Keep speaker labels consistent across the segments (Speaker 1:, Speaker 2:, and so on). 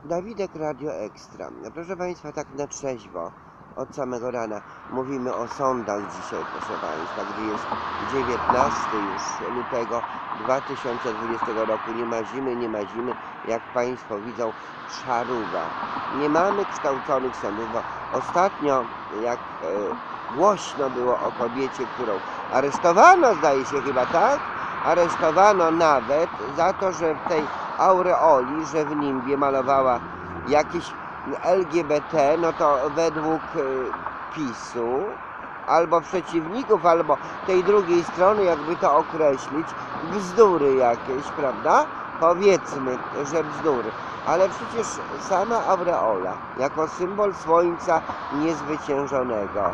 Speaker 1: Dawidek, Radio Ekstra. Proszę Państwa, tak na trzeźwo, od samego rana mówimy o sądach dzisiaj, proszę Państwa, gdy jest 19 już lutego 2020 roku. Nie ma zimy, jak Państwo widzą, szaruga. Nie mamy kształconych sądów, bo ostatnio, jak głośno było o kobiecie, którą aresztowano, zdaje się chyba, tak? Aresztowano nawet za to, że w tej aureoli, że w nimbie malowała jakieś LGBT, no to według PiS-u, albo przeciwników, albo tej drugiej strony, jakby to określić, bzdury jakieś, prawda? Powiedzmy, że bzdury. Ale przecież sama aureola, jako symbol słońca niezwyciężonego,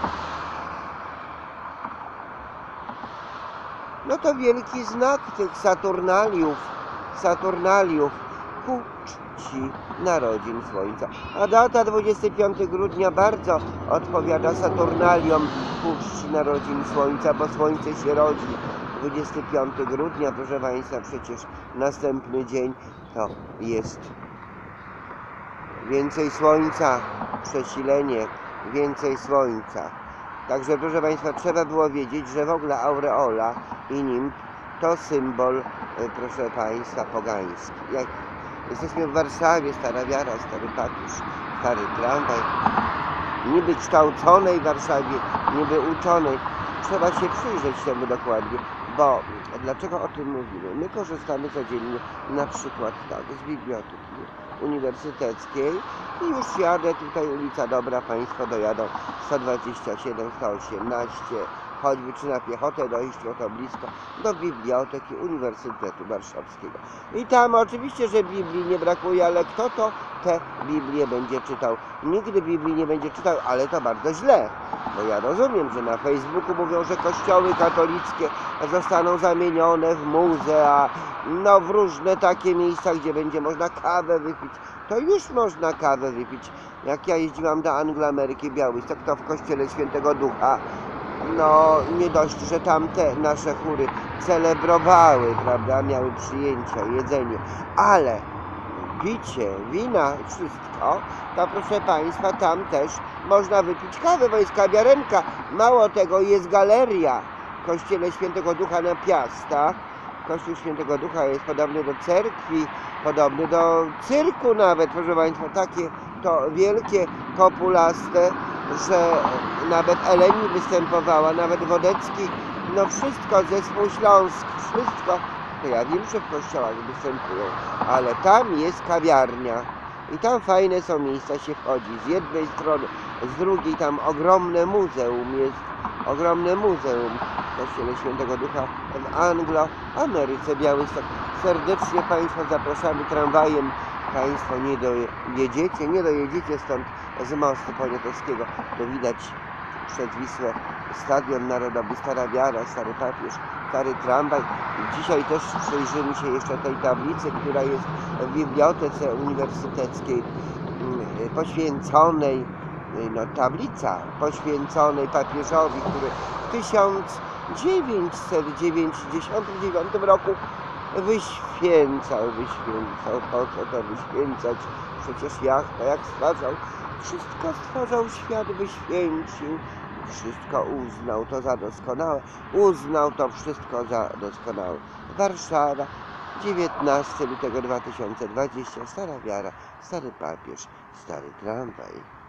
Speaker 1: no to wielki znak tych Saturnaliów ku czci narodzin Słońca. A data 25 grudnia bardzo odpowiada Saturnaliom ku czci narodzin Słońca, bo Słońce się rodzi 25 grudnia, proszę Państwa, przecież następny dzień to jest więcej Słońca, przesilenie, więcej Słońca. Także, proszę Państwa, trzeba było wiedzieć, że w ogóle aureola i nimb to symbol, proszę Państwa, pogański. Jak jesteśmy w Warszawie, stara wiara, stary papież, stary tramwaj, niby kształconej Warszawie, niby uczonej. Trzeba się przyjrzeć temu dokładnie, bo dlaczego o tym mówimy? My korzystamy codziennie na przykład tak, z biblioteki uniwersyteckiej i już jadę tutaj, ulica Dobra, Państwo dojadą 127, 118, choćby czy na piechotę dojść, to blisko, do Biblioteki Uniwersytetu Warszawskiego. I tam oczywiście, że Biblii nie brakuje, ale kto to te Biblię będzie czytał? Nigdy Biblii nie będzie czytał, ale to bardzo źle, bo ja rozumiem, że na Facebooku mówią, że kościoły katolickie zostaną zamienione w muzea, no w różne takie miejsca, gdzie będzie można kawę wypić. To już można kawę wypić. Jak ja jeździłam do Angloameryki, Białystok, to w kościele Świętego Ducha, no nie dość, że tamte nasze chóry celebrowały, prawda, miały przyjęcia, jedzenie, ale picie, wina, wszystko, to proszę Państwa, tam też można wypić kawę, bo jest kawiarenka. Mało tego, jest galeria w kościele Świętego Ducha na Piastach. Kościół Świętego Ducha jest podobny do cerkwi, podobny do cyrku nawet, proszę Państwa, takie to wielkie, kopulaste, że nawet Eleni występowała, nawet Wodecki, no wszystko, Zespół Śląsk, wszystko. To ja wiem, że w kościołach występują, ale tam jest kawiarnia i tam fajne są miejsca, się wchodzi z jednej strony, z drugiej tam ogromne muzeum jest, ogromne muzeum w kościele Świętego Ducha w Angloameryce, Białystok. Serdecznie Państwa zapraszamy tramwajem. Państwo nie dojedziecie stąd z mostu poniatowskiego, to widać przez Wisłę Stadion Narodowy, Stara Wiara, Stary Papież, stary tramwaj. Dzisiaj też przyjrzymy się jeszcze tej tablicy, która jest w Bibliotece Uniwersyteckiej poświęconej, no tablica poświęconej papieżowi, który w 1999 roku wyświęcał. Po co to wyświęcać? Przecież jak stwarzał, wszystko stwarzał, świat wyświęcił, wszystko uznał to za doskonałe, uznał to wszystko za doskonałe. Warszawa, 19 lutego 2020, Stara Wiara, Stary Papież, Stary Tramwaj.